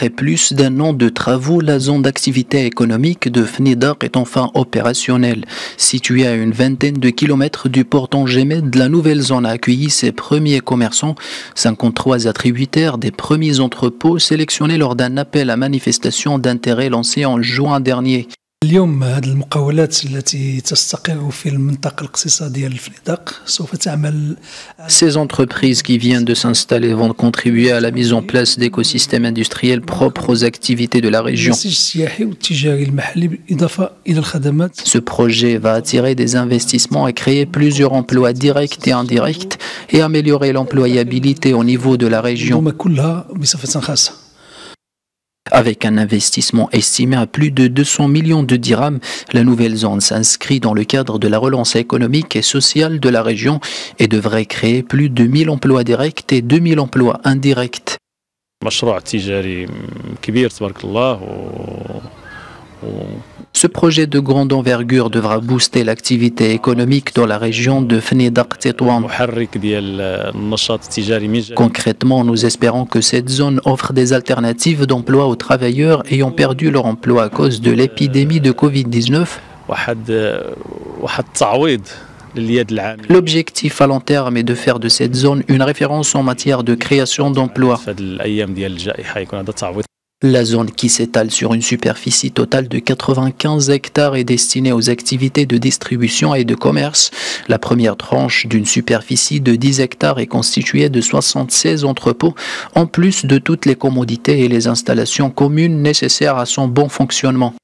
Après plus d'un an de travaux, la zone d'activité économique de Fnidak est enfin opérationnelle. Située à une vingtaine de kilomètres du port Tangemed, la nouvelle zone a accueilli ses premiers commerçants. 53 attributaires des premiers entrepôts sélectionnés lors d'un appel à manifestation d'intérêt lancé en juin dernier. اليوم هذه المقاولات التي تستقر في المنطقة الاقتصادية لفنيدق سوف تعمل. Ces entreprises qui viennent de s'installer vont contribuer à la mise en place d'écosystèmes industriels propres aux activités de la région. النسيج السياحي والتجاري المحلي بالإضافة إلى الخدمات. Ce projet va attirer des investissements et créer plusieurs emplois directs et indirects et améliorer l'employabilité au niveau de la région. المنظومة كلها بصفة خاصة. Avec un investissement estimé à plus de 200 millions de dirhams, la nouvelle zone s'inscrit dans le cadre de la relance économique et sociale de la région et devrait créer plus de 1000 emplois directs et 2000 emplois indirects. مشروع تجاري كبير تبارك الله Ce projet de grande envergure devra booster l'activité économique dans la région de Fnidak-Tétouan. محرك ديال النشاط التجاري مجاني. Concrètement, nous espérons que cette zone offre des alternatives d'emploi aux travailleurs ayant perdu leur emploi à cause de l'épidémie de Covid-19. واحد التعويض لليد العامله. L'objectif à long terme est de faire de cette zone une référence en matière de création d'emplois. في هذه الايام ديال الجائحه يكون هذا التعويض. La zone qui s'étale sur une superficie totale de 95 hectares est destinée aux activités de distribution et de commerce. La première tranche d'une superficie de 10 hectares est constituée de 76 entrepôts, en plus de toutes les commodités et les installations communes nécessaires à son bon fonctionnement.